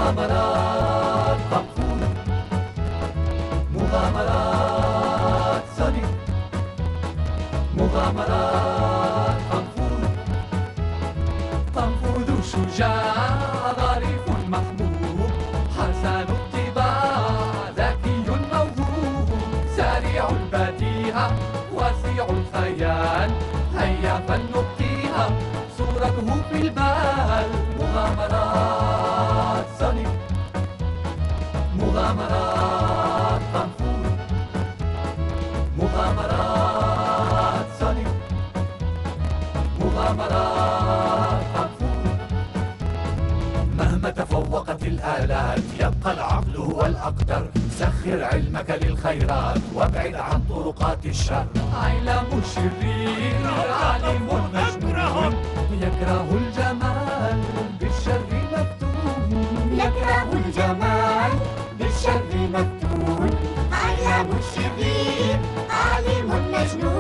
مغامرات طنفور، مغامرات صني، مغامرات طنفور. طنفور ذو شجاع ظريف محبوب، حسن الطباع ذكي موهوب، سريع البديهة واسع الخيال، هيا فلنبقيها صورته في البال. مغامرات صني، مغامرات طنفور، مغامرات صني، مغامرات طنفور. مهما تفوقت الآلات يبقى العقل هو الأقدر، سخر علمك للخيرات وابعد عن طرقات الشر. عالم شرير عالم مجنون، يكره الجمال بالشر مفتون، يكره الجمال بالشر مفتون. عالم شرير عالم مجنون،